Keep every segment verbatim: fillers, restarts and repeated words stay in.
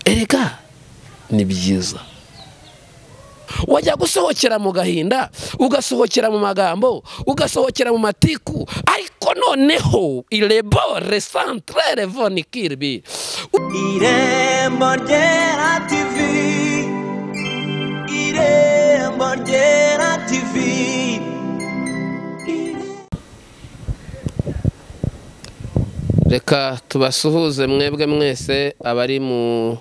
erega ni byiza. Wajya gusohokera mu gahinda, ugasohokera mu magambo, ugasohokera mu matiku, ariko noneho irebo recentre revoni kirbi. Irembo Ryera T V, Irembo Ryera T V. Reka tubasuhuze mwebwe mwese abari mu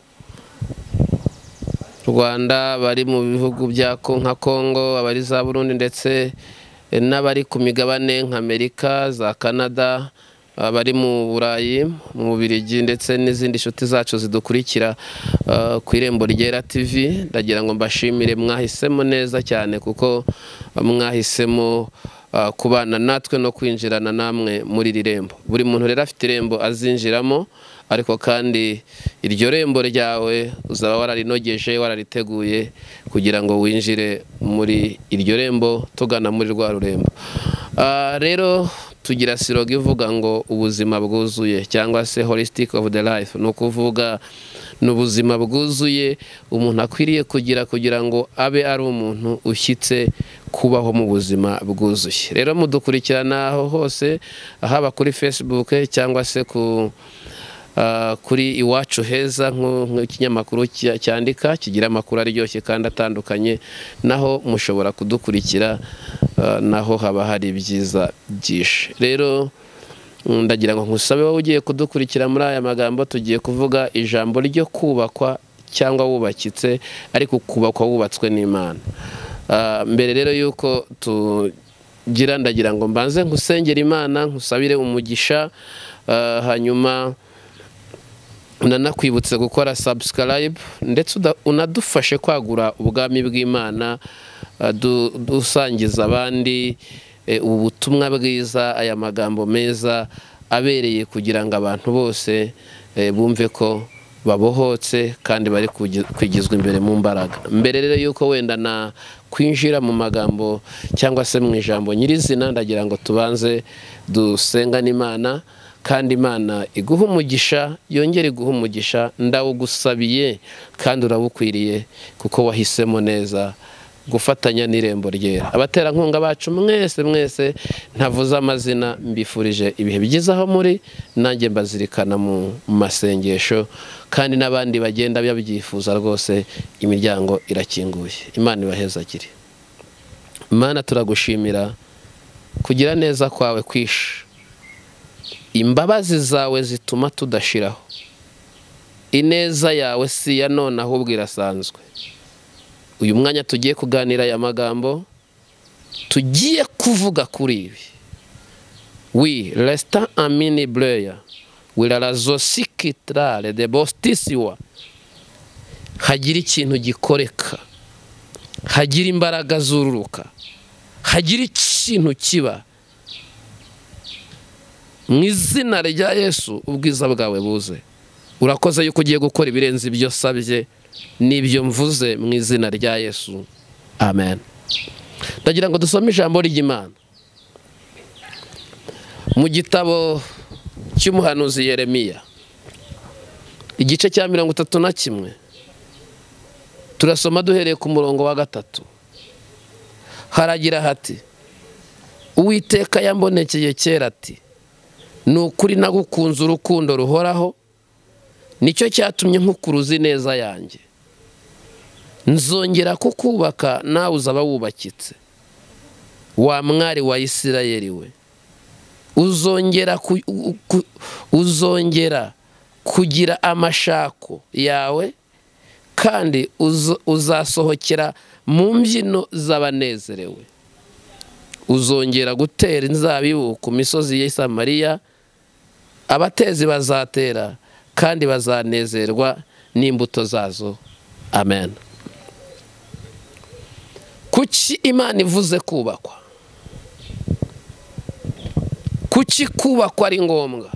Rwanda, bari mu bihugu bya nka Kongo, abari za Burundi ndetse n'abari ku migabane nka Amerika, za Canada, abari mu Burayi, mu Bubiligi ndetse n'izindi nshuti zacu zidukurikira ku Irembo Ryera T V. Ndagira ngo mbashimire, mwahisemo neza cyane kuko mwahisemo kubana natwe no kwinjirana namwe muri iri rembo. Buri muntu rero afite irembo azinjiramo, ariko kandi iryo rembo ryawe uzaba wararinogeje, warariteguye kugira ngo winjire muri iryo rembo tugana muri rwa rurembo. Rero tugira siroga ivuga ngo ubuzima bwuzuye cyangwa se holistic of the life, no kuvuga n'ubuzima bwuzuye umuntu akwiriye kugira kugira ngo abe ari umuntu ushyitse kubaho mu buzima bwuzuye. Rero mudukurikirana aho hose, haba kuri Facebook cyangwa se ku kuri Iwacu Heza nk'ikinyamakuru cyandika kigira amakuru aryoshye kandi atandukanye, naho mushobora kudukurikira, naho haba hari ibyiza byinshi. Rero ndagira ngo nkusabe wowe ugiye kudukurikira muri aya magambo, tugiye kuvuga ijambo ryo kubakwa cyangwa wubakitse, ariko kubakwa wubatswe n'Imana. Mbere rero yuko tugira, ndagira ngo mbanze nkusengera Imana, nkusabire umugisha, hanyuma unanakwibutse gukora subscribe ndetse unadufashe kwagura ubwami bw'Imana, dusangiza abandi ubutumwa bwiza, aya magambo meza abereye kugira ngo abantu bose bumve ko babohotse kandi bari kwigizwa imbere mu mbaraga. Mbere rero yuko wenda na kwinjira mu magambo cyangwa se mu ijambo nyirizina, ndagira ngo tubanze dusengane Imana, kandi Imana iguha umugisha, yongere iguha umugisha. Ndawugusabiye kandi urabukwiriye kuko wahisemo neza gufatanya n'Irembo Ryera. Abaterankunga bacu mwese mwese ntavuze amazina, mbifurije ibihe byiza aho muri, nanjye mbazirikana mu masengesho, kandi n'abandi bagenda babyifuza rwose imiryango irakinguye. Imana ibahezagire. Imana turagushimira kugira neza kwawe kwishe, imbabazi zawe zituma tudashiraho, ineza yawe si ya none ahubwo irasanzwe. Uyu mwanya tugiye kuganira aya magambo, tugiye kuvuga kuri ibi. Oui, resta amini bleya, wirara zosikitrale de bostisiwa. Hagira ikintu gikoreka, hagira imbaraga zururuka, hagira ikintu kiba. Mu izina rya Yesu ubwiza bwawe buze. Urakoze yuko ugiye gukora ibirenze ibyo sabye n'ibyo mvuze mu izina rya Yesu. Amen. Ndagira ngo dusome ijambo ry'Imana mu gitabo cy'umuhanuzi Yeremiya, igice cya mirongo itatu na kimwe. Turasoma duhereye ku murongo wa gatatu. Haragira hati, Uwiteka yambonekeye kera ati, ni ukuri nagukunze urukundo ruhoraho, nicyo cyatumye nkukuruza ineza yanjye. Nzongera kukubaka nawe uzaba wubakitse, wa mwari wa Isirayeli we. Uzongera ku, ku, uzongera kugira amashako yawe, kandi uz, uzasohokera mu mbyino z'abanezerewe. Uzongera gutera inzabibu ku misozi ya Samariya, abatezi bazatera kandi bazanezerwa n'imbuto zazo. Amen. Kuki Imana ivuze kubakwa? Kuki kubakwa ari ngombwa?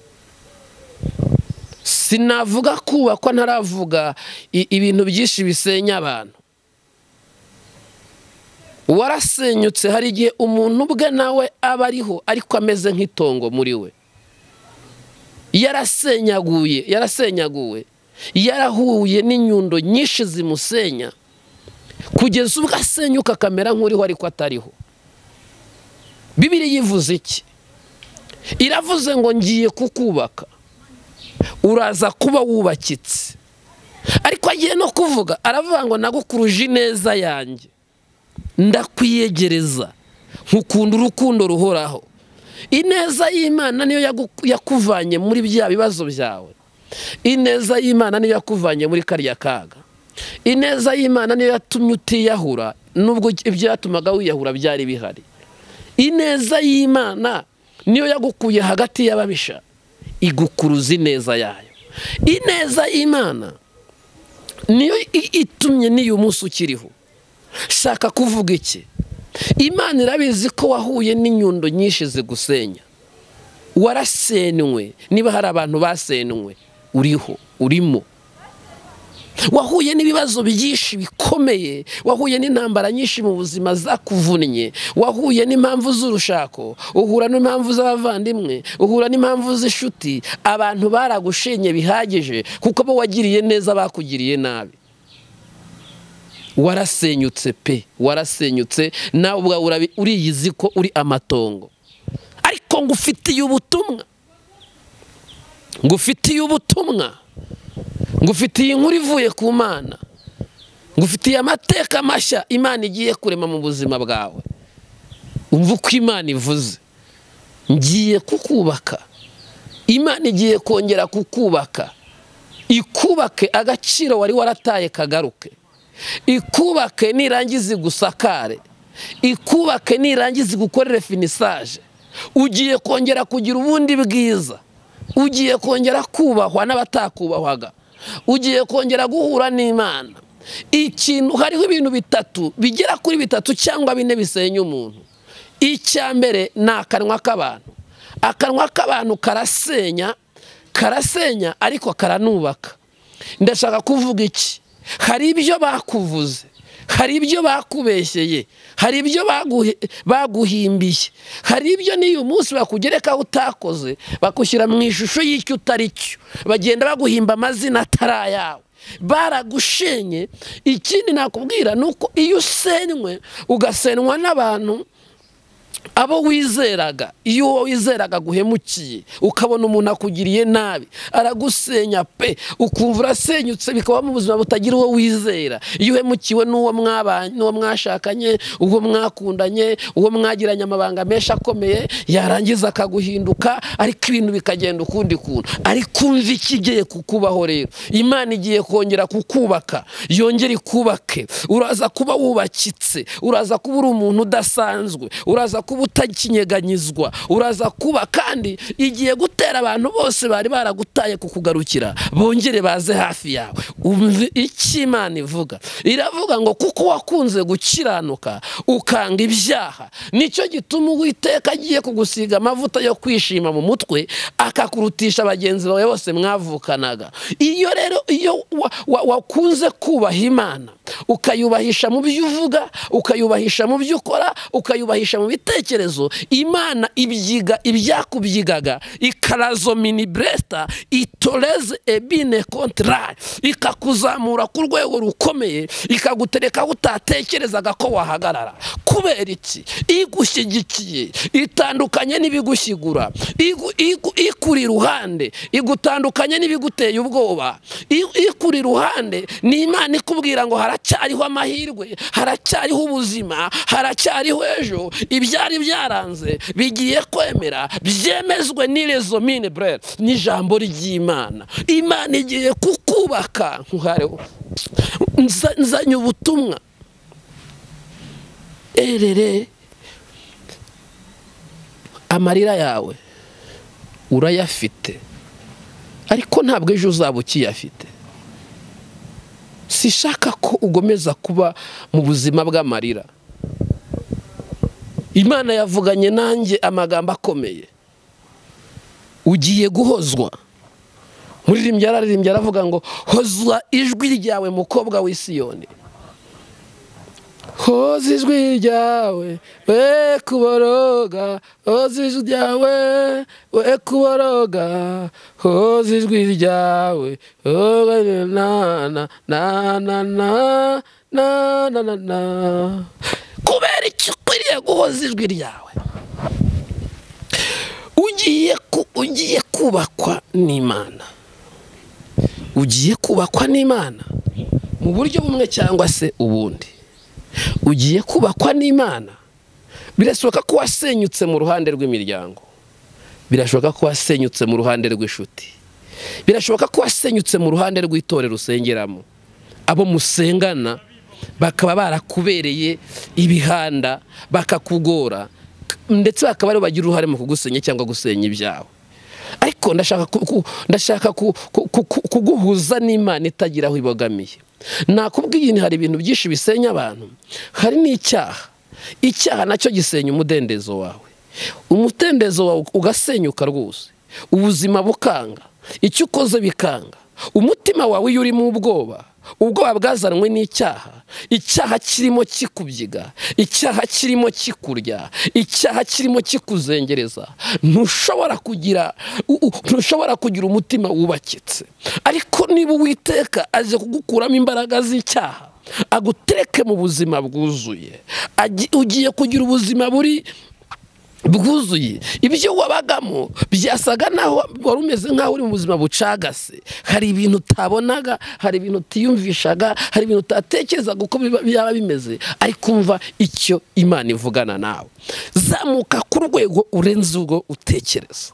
Sinavuga kubakwa ntaravuga ibintu byinshi bisenya abantu. Warasenyutse, hari igihe umuntu ubwe nawe aba ariho ariko ameze nk'itongo muri we. Yarasenyaguye, yarasenyaguwe, yarahuye n'inyundo nyinshi zimusenya kugeza ubwo asenyuka akamera nk'uriho ariko atariho. Bibiliya yivuze iki? Iravuze ngo ngiye kukubaka, uraza kuba wubakitse. Ariko agiye no kuvuga, aravuga ngo nagukuruje ineza yanjye, ndakwiyegereza nkukunda urukundo ruhoraho. Ineza y'Imana niyo yakuvanye muri bya bibazo byawe. Ineza y'Imana niyo yakuvanye muri kariya kaga. Ineza y'Imana niyo yatumye utiyahura nubwo ibyo yatumaga wiyahura byari bihari. Ineza y'Imana niyo yagukuye hagati y'ababisha igukuruza ineza yayo. Ineza y'Imana niyo itumye niyo munsi ukiriho. Shaka kuvuga iki? Imana irabizi ko wahuye n'inyundo nyinshi zigusenya. Warasenywe. Niba hari abantu basenywe, uriho, urimo. Wahuye n'ibibazo byinshi bikomeye, wahuye n'intambara nyinshi mu buzima zakuvunnye, wahuye n'impamvu z'urushako, uhura n'impamvu z'abavandimwe, uhura n'impamvu z'inshuti. Abantu baragushenye bihagije kuko bo wagiriye neza bakugiriye nabi. Warasenyutse pe, warasenyutse nawe ubwawe uriyizi ko uri amatongo. Ariko ngufitiye ubutumwa, ngufitiye ubutumwa, ngufitiye inkuru ivuye ku Mana, ngufitiye amateka mashya Imana igiye kurema mu buzima bwawe. Umva uko Imana ivuze, ngiye kukubaka. Imana igiye kongera kukubaka, ikubake agaciro wari warataye kagaruke. Ikubake nirangiza igusakare, ikubake nirangiza igukorere finisage. Ugiye kongera kugira ubundi bwiza, ugiye kongera kubahwa n'abatakubahwaga, ugiye kongera guhura n'Imana. Ikintu hariho ibintu bitatu bigera kuri bitatu cyangwa bine bisenya umuntu. Icya mbere ni akanwa k'abantu. Akanwa k'abantu karasenya, karasenya ariko karanubaka. Ndashaka kuvuga iki? Hari ibyo bakuvuze, hari ibyo bakubeshyeye, hari ibyo baguhimbiye, hari ibyo n'iyo munsi bakugerekaho utakoze, bakushyira mu ishusho y'icyo utari cyo, bagenda baguhimba amazina atari ayawe. Baragushenye. Ikindi nakubwira nuko iyo usenywe ugasenwa n'abantu abo wizeraga, iyo wizeraga guhemukiye ukabona umuntu akugiriye nabi, aragusenya pe, ukumva urasenyutse, bikaba mu buzima butagira uwo wizera. Iyo uhemukiwe n'uwo mwabanye, n'uwo mwashakanye, uwo mwakundanye, uwo mwagiranye amabanga menshi akomeye, yarangiza akaguhinduka, ariko ibintu bikagenda ukundi kuntu. Ariko umva ikigiye kukubaho rero. Imana igiye kongera kukubaka, yongera ikubake. Uraza kuba wubakitse, uraza kuba uri umuntu udasanzwe, uraza kuba utakinyeganyizwa, uraza kuba kandi igiye gutera abantu bose bari baragutaye kukugarukira bongere baze hafi yawe. Umve icyo Imana ivuga. Iravuga ngo kuko wakunze gukiranuka ukanga ibyaha, nicyo gituma Uwiteka agiye kugusiga amavuta yo kwishima mu mutwe, akakurutisha bagenzi bawe bose mwavukanaga. Iyo rero iyo wakunze kubaha Imana, ukayubahisha mu byo uvuga, ukayubahisha mu byo ukora, ukayubahisha mu bitekerezo, Imana ibyiga ibyakubyigaga, ikarazo mini bresta itoreze ebine contraire, ikakuzamura ku rwego rukomeye, ikagutereka utatekerezaga ko wahagarara. Kubera iki? Igushyigikiye, itandukanye n'ibigushyigura, ikuri ruhande, igutandukanye n'ibiguteye ubwoba, ikuri ruhande ni Imana ikubwira ngo haracyariho amahirwe, haracyariho ubuzima, haracyariho ejo. Ibyari byaranze bigiye kwemera, byemezwe n'irezo mine brere n'ijambo ry'Imana. Imana igiye kukubaka. Nzanye ubutumwa. Erere, amarira yawe urayafite, ariko ntabwo ejo uzaba ukiyafite. Sishaka ko ugomeza kuba mu buzima bw'amarira. Imana yavuganye nanjye amagambo akomeye. Ugiye guhozwa. Muririmbyi yararirimbye, aravuga ngo hozwa ijwi ryawe mukobwa w'Isiyoni, hoza ijwi ryawe we kuboroga, hoza ijwi ryawe we kuboroga, hoza ijwi ryawe na na na na na na na na. Kubera icyo ukwiriye guhoza ijwi ryawe, ugiye ugiye kubakwa n'Imana, ugiye kubakwa n'Imana mu buryo bumwe cyangwa se ubundi. Ugiye kubakwa n'Imana, birashoboka ko wasenyutse mu ruhande rw'imiryango, birashoboka ko wasenyutse mu ruhande rw'inshuti, birashoboka ko wasenyutse mu ruhande rw'itorero usengeramo. Abo musengana bakaba barakubereye ibihanda, bakakugora, ndetse bakaba ari bagira uruhare mu kugusenya cyangwa gusenya ibyawe. Ariko ndashaka ndashaka kuguhuza n'Imana itagira aho ibogamiye. Nakubwiye ni hari ibintu byinshi bisenya abantu, hari n'icyaha. Icyaha nacyo gisenya umudendezo wawe, umudendezo wawe ugasenyuka rwose, ubuzima bukanga, icyo ukoze bikanga, umutima wawe iyo uri mu ubwoba, ubwoba bwazanwe n'icyaha, icyaha kirimo kikubyiga, icyaha kirimo kikurya, icyaha kirimo kikuzengereza, ntushobora kugira ntushobora kugira umutima wubakitse. Ariko niba Uwiteka aje kugukuramo imbaraga z'icyaha, agutereke mu buzima bwuzuye, ugiye kugira ubuzima buri bwuzuye. Ibyo wabagamo byasaga naho wari umeze nkaho uri mu buzima bucagase, hari ibintu utabonaga, hari ibintu utiyumvishaga, hari ibintu utatekerezaga uko byaba bimeze, ariko umva icyo Imana ivugana nawe. Zamuka ku rwego urenze ubwo utekereza.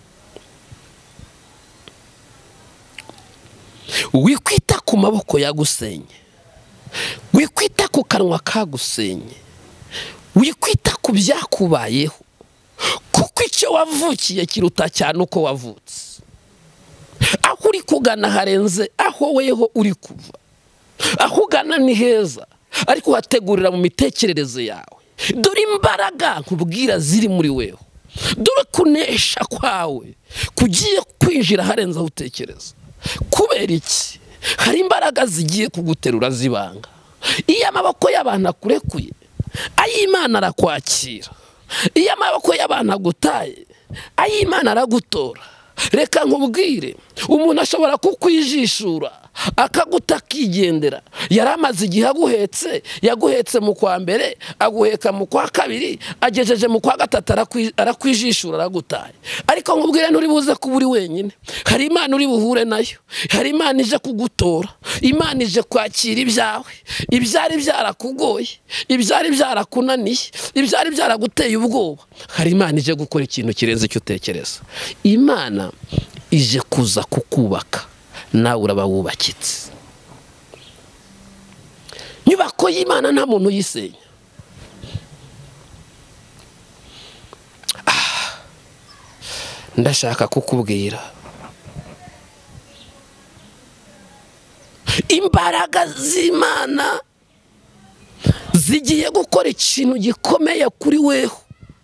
Wikwita ku maboko yagusenye, wikwita ku kanwa kagusenye, wikwita ku byakubayeho, kuko icyo wavukiye kiruta cyane uko wavutse. Aho uri kugana harenze aho weho uri kuva. Aho ugana ni heza, ariko uhategurira mu mitekerereze yawe. Dore imbaraga nkubwira ziri muri weho, dore kunesha kwawe kugiye kwinjira harenze aho utekereza. Kubera iki? Hari imbaraga zigiye kuguterura zibanga. Iyo amaboko y'abantu akurekuye, ay'Imana arakwakira. Iyo amaboko y'abantu agutaye, ay'Imana aragutora. Reka nkubwire, umuntu ashobora kukwijishura akaguta akigendera. Yaramaze igihe aguhetse, yaguhetse mu kwa mbere, aguheka mu kwa kabiri, agejeje mu kwa gatatu arakwijishura aragutaye. Ariko nkubwire nturi buze kuba uri wenyine, hari Imana uri buhure nayo, hari Imana ije kugutora, Imana ije kwakira ibyawe, ibyari byarakugoye, ibyari byarakunaniye, ibyari byaraguteye ubwoba. Hari Imana ije gukora ikintu kirenze icyo utekereza. Imana ije kuza kukubaka, nawe uraba wubakitse. Nyubako y'Imana nta muntu uyisenya. Ah, ndashaka kukubwira imbaraga z'Imana zigiye gukora ikintu gikomeye kuri weho.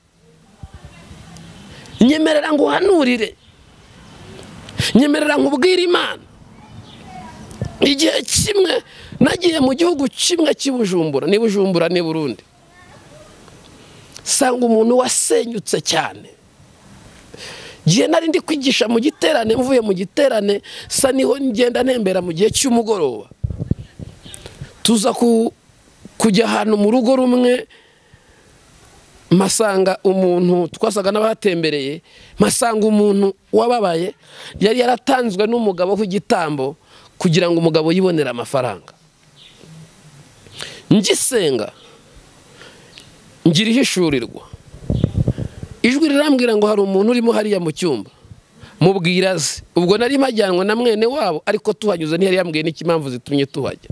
Nyemerera ngo uhanurire, nyemerera nkubwire Imana. Igihe kimwe nagiye mu gihugu kimwe cy'Ibujumbura, ni Bujumbura ni Burundi, sanga umuntu wasenyutse cyane. Gihe nari ndi kwigisha mu giterane, mvuye mu giterane sa niho ngenda ntembera mu gihe cy'umugoroba, tuza ku kujya ahantu mu rugo rumwe, masanga umuntu twasaga n'abatembereye, masanga umuntu wababaye yari yaratanzwe n'umugabo w'igitambo kugira ngo umugabo yibonera amafaranga. Ngisenga ngira ihishurirwa, ijwi rirambwira ngo hari umuntu urimo hariya mu cyumba, mubwira aze. Ubwo nari majyanwe na mwene wabo, ariko tuhanyuze ntiyari yambwiye n'ikimpamvu zitumye tuhajya.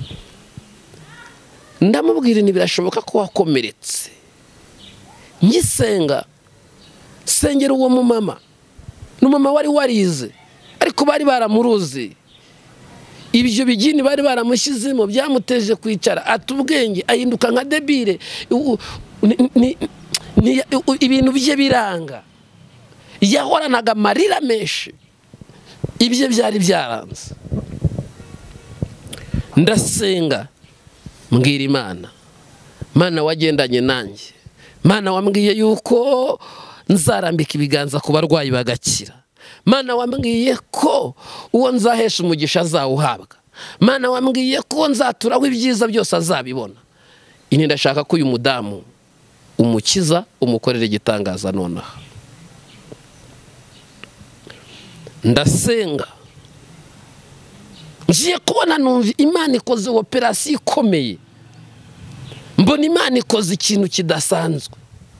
Ndamubwira ni birashoboka ko wakomeretse. Ngisenga sengera uwo mu mama, n'umama wari warize, ariko bari baramuruzi. Ibyo bigini bari baramushyizemo byamuteje kwicara atubwenge, ahinduka nka debile, ibintu bye biranga. Yahoranaga amarira menshi, ibyo byari byaranze. Ndasenga mbwira Imana, Mana wagendanye nanjye, Mana wambwiye yuko nzarambika ibiganza ku barwayi bagakira, Mana wambwiye ko uwo nzahesha umugisha azawuhabwa, Mana wambwiye ko nzaturaho ibyiza byose azabibona. Ini ndashaka ko uyu mudamu umukiza umukorera igitangaza nonaha. Ndasenga ngiye kubona numva Imana ikoze operasiyo ikomeye, mbona Imana ikoze ikintu kidasanzwe.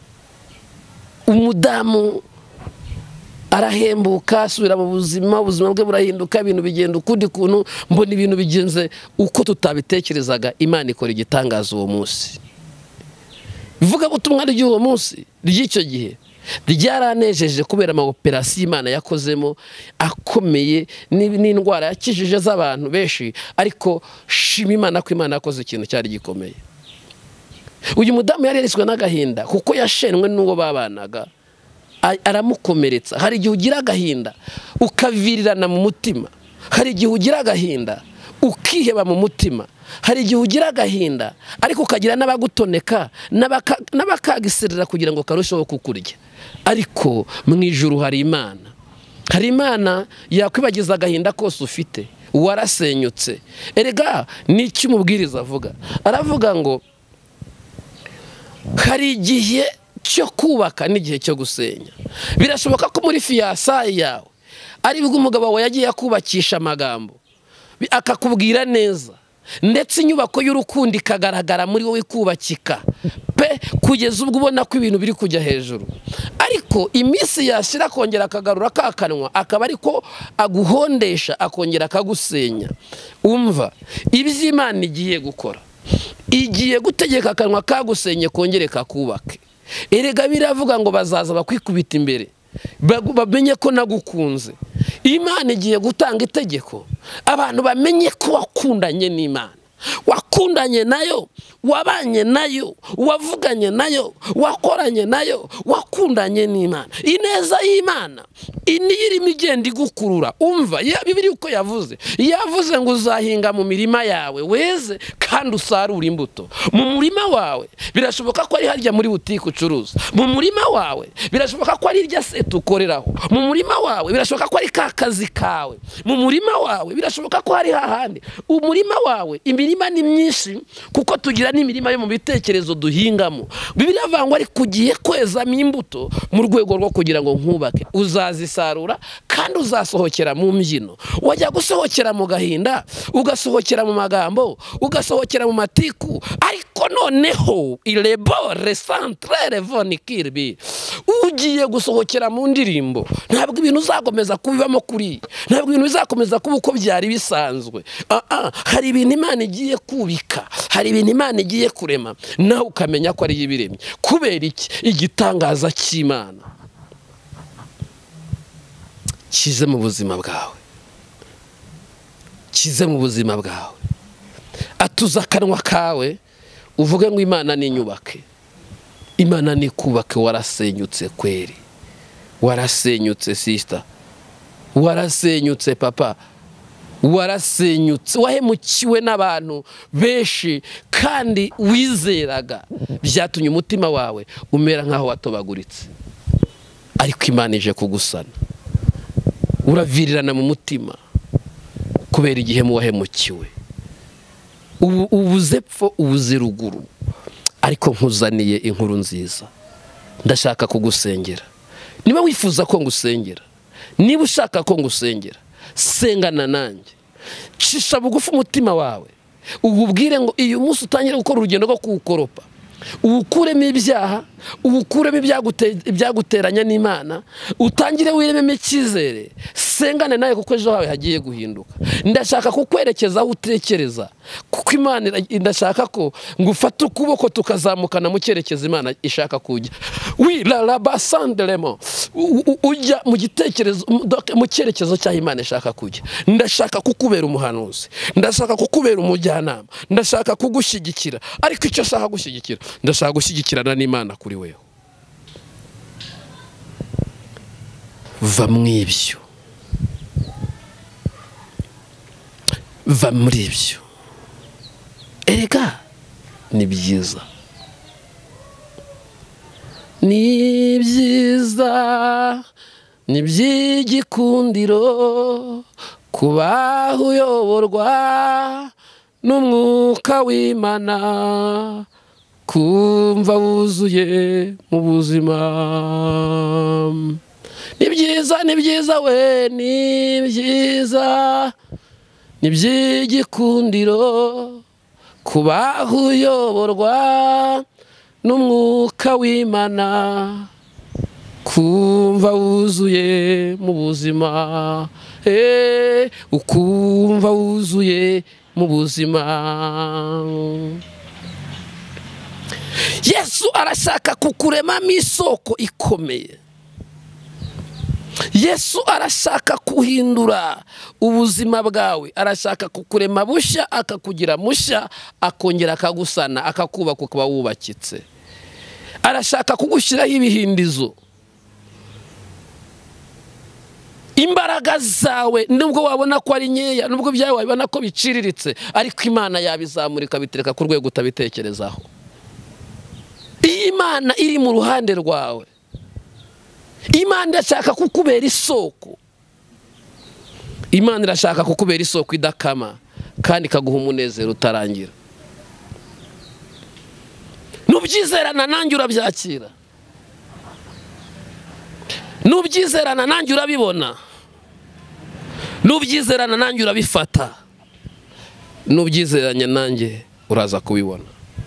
Umudamu arahembuka asubira mu buzima, ubuzima bwe burahinduka, ibintu bigenda ukundi kuntu, mbona ibintu bigenze uko tutabitekerezaga. Imana ikora igitangaza uwo munsi. Bivuga butumwa ry'uwo munsi ry'icyo gihe ryaranejeje kubera ama operasiyo Imana yakozemo akomeye, n'indwara yakijije z'abantu benshi, ariko shima Imana ko Imana yakoze ikintu cyari gikomeye. Uyu mudamu yari yariswe n'agahinda kuko yashenwe n'uwo babanaga, aramukomeretsa. Hari igihe ugira agahinda ukavirirana mu mutima, hari igihe ugira agahinda ukiheba mu mutima, hari igihe ugira agahinda ariko ukagira n'abagutoneka n'abakagiserera kugira ngo karusheho kukurya. Ariko mu ijuru hari Imana, hari Imana yakwibagiza agahinda kose ufite. Warasenyutse. Erega n'iki umubwiriza avuga, aravuga ngo hari igihe cyo kubaka n'igihe cyo gusenya. Birashoboka ko muri fiyasaye yawe ari bwo umugabo wawe yagiye akubakisha amagambo akakubwira neza, ndetse inyubako y'urukundo ikagaragara muri wowe kubakika pe kugeza ubwo ubona ko ibintu biri kujya hejuru, ariko iminsi yashira akongera akagarura kakanwa, akaba ariko aguhondesha akongera akagusenya. Umva iby'Imana igiye gukora, igiye gutegeka akanwa kagusenye kongere kakubake. Erega biravuga ngo bazaza bakwikubita imbere bamenye ko nagukunze. Imana igiye gutanga itegeko, abantu bamenye ko wakundanye n'Imana, wakundanye nayo, wabanye nayo, wavuganye nayo, wakoranye nayo, wakundanye n'Imana. Ineza y'Imana ini irimo igenda igukurura. Umva ya Bibiliya uko yavuze, yavuze ngo uzahinga mu mirima yawe weze kandi usarura imbuto. Mu murima wawe birashoboka ko ari harya muri butike ucuruza, mu murima wawe birashoboka ko ari irya seta ukoreraho, mu murima wawe birashoboka ko ari ka kazi kawe, mu murima wawe birashoboka ko hari hahandi. Umurima wawe imirima ni myinshi kuko tugira n'imirima yo mu bitekerezo duhingamo. Bibiliya avuga ngo ari kugiye kwezamo imbuto mu rwego rwo kugira ngo nkubake. Uzazisarura kandi uzasohokera mu mbyino. Wajya gusohokera mu gahinda, ugasohokera mu magambo, ugasohokera mu matiku, ariko noneho ilebo recentre revonikirbi ugiye gusohokera mu ndirimbo. Ntabwo ibintu uzakomeza kubibamo kuri, ntabwo ibintu bizakomeza kuba uko byari bisanzwe. Ah ah, hari ibintu Imana igiye kubika, hari ibintu Imana igiye kurema, nawe ukamenya ko ari ibiremye. Kubera iki? Igitangaza cy'Imana kize mu buzima bwawe, kize mu buzima bwawe. Atuza akanwa kawe uvuge ngo Imana ni nyubake, Imana ni kubake. Warasenyutse kweri, warasenyutse sister, warasenyutse papa, warasenyutse, wahemukiwe n'abantu benshi kandi wizeraga, byatumye umutima wawe umera nkaho watobaguritse. Ariko Imana ije kugusana, uravirirana mu mutima kubera igihe mu wahemukiwe. Ubuze pfo ubuze ruguru, ariko nkuzaniye inkuru nziza. Ndashaka kugusengera. Niba wifuza ko ngusengera, niba ushaka ko ngusengera, sengana nanjye. Cisha bugufi umutima wawe, ububwire ngo iyo munsi utangire gukora urugendo rwo kuwukoropa, uwukuremo ibyaha, uwukuremo ibyaguteranya n'Imana, utangire wirememo icyizere. Sengane nawe kuko ejo hawe hagiye guhinduka. Ndashaka kukwerekeza aho utekereza, kuko Imana ndashaka ko ngufata ukuboko tukazamukana mu cyerekezo Imana ishaka kujya. Wi la la basandelemo ujya mu gitekerezo mu cyerekezo cya Imana ishaka kujya. Ndashaka kukubera umuhanuzi, ndashaka kukubera umujyanama, ndashaka kugushyigikira. Ariko icyo shaka gushyigikira, ndashaka gushyigikirana n'Imana kuri wewe. Va mwibyo, va muri ibyo. Erega ni byiza, ni byiza ni by'igikundiro kuba uyoborwa n'umwuka w'Imana, kumva wuzuye mu buzima. Ni byiza ni byiza we ni byiza ni by'igikundiro kuba uyoborwa n'umwuka w'Imana, kumva wuzuye mu buzima. Eh, ukumva wuzuye mu buzima. Yesu arashaka kukuremamo isoko ikomeye. Yesu arashaka kuhindura ubuzima bwawe, arashaka kukurema bushya, akakugira mushya, akongera akagusana, akakubaka ukaba wubakitse. Arashaka kugushyiraho ibihindizo. Imbaraga zawe nubwo wabona ko ari nkeya, nubwo byawe wabona ko biciriritse, ariko Imana yabizamurika bitereka ku rwego utabitekerezaho. Imana iri mu ruhande rwawe. Imana irashaka kukubera isoko. Imana irashaka kukubera isoko idakama kandi ikaguha umunezero utarangira. Nubyizerana nanjye urabyakira. Nubyizerana nanjye urabibona. Nubyizerana nanjye urabifata. Nubyizeranye nanjye uraza kubibona.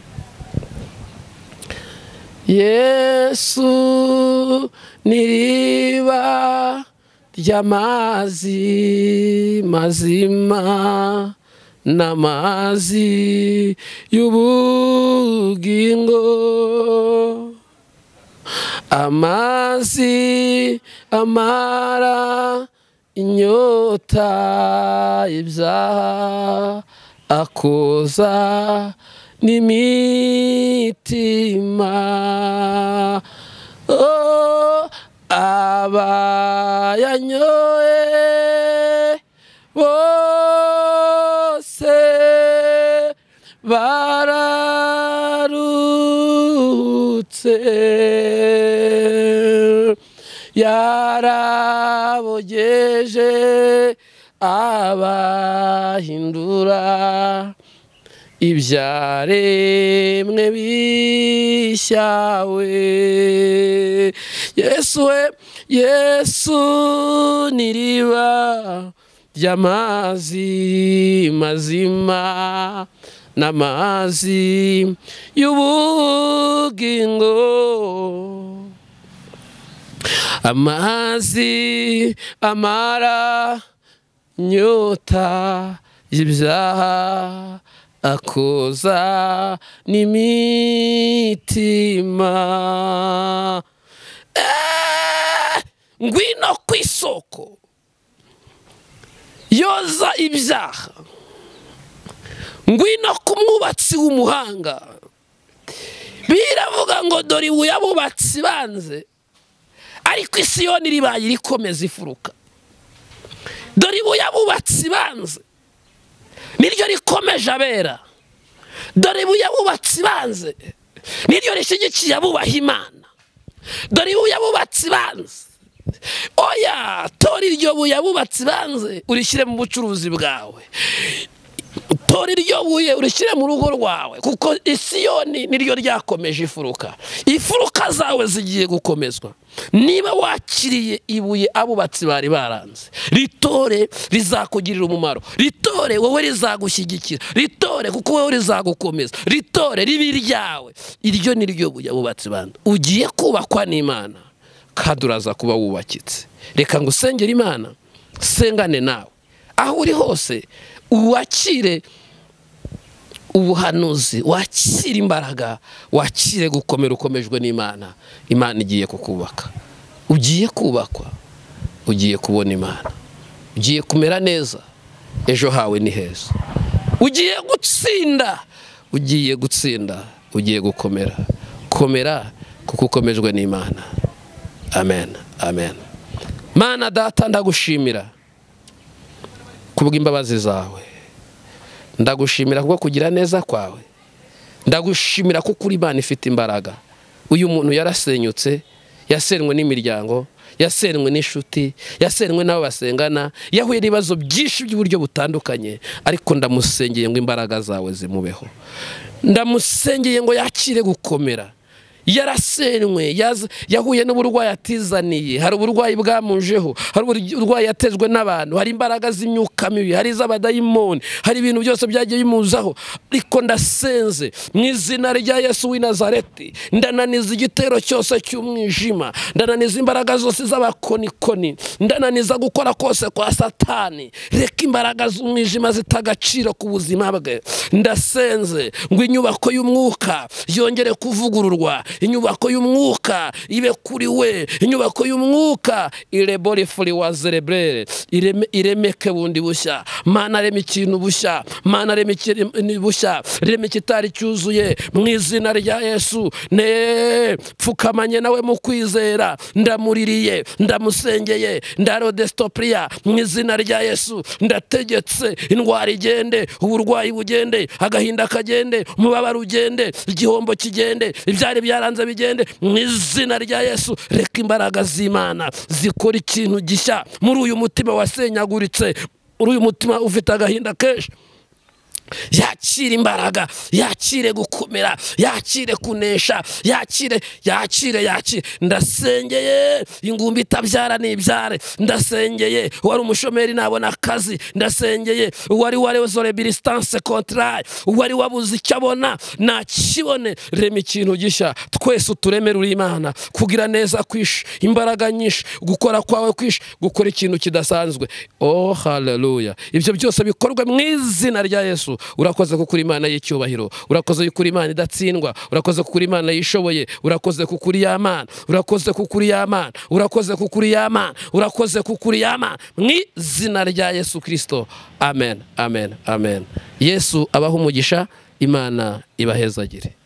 Yesu niriba ry'amazi mazima n'amazi y'ubugingo, amazi amara inyota y'ibyaha, akoza n'imitima. Oh, abayanyoye bose bararutse, yarabogeje abahindura ibyaremwe bishyawe. Yesu we, Yesu niriba ry'amazi mazima n'amazi y'ubugingo, amazi amara inyota y'ibyaha, akoza n'imitima. Eh, ngwino ku isoko yoza ibyaha. Ngwino ku mwubatsi w'umuhanga. Biravuga ngo dore ibuye abubatsi banze, ariko Isiyoni ribaye rikomeza ifuruka. Dore ibuye abubatsi banze, niryo rikomeje abera. Dore ibuye abubatsi banze, niryo rishyigikiye abubaha Imana. Dore ibuye abubatsi banze. Oya, tora iryo buye abubatsi banze urishyire mu bucuruzi bwawe. Tora iryo buye urishyire mu rugo rwawe, kuko Isiyoni niryo ryakomeje ifuruka. Ifuruka zawe zigiye gukomezwa niba wakiriye ibuye abubatsi bari baranze. Ritore, rizakugirira umumaro. Ritore, wowe rizagushyigikira. Ritore, kuko wowe rizagukomeza. Ritore, ribi ryawe. Iryo niryo buye abubatsi banze. Ugiye kubakwa n'Imana kandi uraza kuba wubakitse. Reka ngusengere Imana, sengane nawe aho uri hose, uwakire ubuhanuzi, wakire imbaraga, wakire gukomera ukomejwe n'Imana. Imana igiye kukubaka. Ugiye kubakwa, ugiye kubona Imana, ugiye kumera neza, ejo hawe ni heza. Ugiye gutsinda, ugiye gutsinda, ugiye gukomera. Komera kuko ukomejwe n'Imana. Amen, amen. Mana data, ndagushimira kubw'imbabazi zawe. Ndagushimira kuko kugira neza kwawe. Ndagushimira kuko uri Imana ifite imbaraga. uyu muntu yarasenyutse, yasenywe n'imiryango, yasenywe n'inshuti, yasenywe n'abo basengana, yahuye n'ibibazo byinshi by'uburyo butandukanye, ariko ndamusengeye ngo imbaraga zawe zimubeho, ndamusengeye ngo yakire gukomera. Yarasenywe, yahuye n'uburwayi atizaniye, hari uburwayi bwamujeho, hari uburwayi yatezwe n'abantu, hari imbaraga z'imyuka mibi, hari iz'abadayimoni, hari ibintu byose byagiye bimuzaho, ariko ndasenze mu izina rya Yesu w'i Nazareti, ndananiza igitero cyose cy'umwijima, ndananiza imbaraga zose z'abakonikoni, ndananiza gukora kose kwa Satani. Reka imbaraga z'umwijima zitagaciro ku buzima bwe. Ndasenze ngo inyubako y'umwuka yongere kuvugururwa, inyubako y'umwuka ibe kuri we, inyubako y'umwuka irebore furi wa zerebrere, ireme iremeke bundi bushya. Mana reme ikintu bushya, Mana reme ikintu bushya, reme kitari cyuzuye mu izina rya Yesu. Ne pfukamanye nawe mu kwizera, ndamuririye, ndamusengeye, ndarodestopria mu izina rya Yesu. Ndategetse indwara igende, uburwayi bugende, agahinda kagende, umubabaro ugende, igihombo kigende, ibyari byaranze bigende mu izina rya Yesu. Reka imbaraga z'Imana zikora ikintu gishya muri uyu mutima wasenyaguritse, muri uyu mutima ufite agahinda kenshi. Yakire imbaraga, yakire gukomera, yakire kunesha, yakire yakire yakire. Ndasengeye ingumbi itabyara nibyare, ndasengeye wari umushomeri nabona akazi, ndasengeye wari wari zore biristance contraire, wari wabuze icyabona nakibone. Rema ikintu gishya, twese uturemera uri Imana, kugira neza kwish, imbaraga nyinshi, gukora kwawe kwish, gukora ikintu kidasanzwe. Oh haleluya. Ibyo byose bikorwe mu izina rya Yesu. Urakoze kukuri Imana y'icyubahiro, urakoze kukuri Imana idatsindwa, urakoze kukuri Imana yishoboye, urakoze kukuri y'Imana, urakoze kukuri y'Imana, urakoze kukuri y'Imana, urakoze kukuri y'Imana mu izina rya Yesu Kristo. Amen, amen, amen. Yesu abaho umugisha, Imana ibahezagire.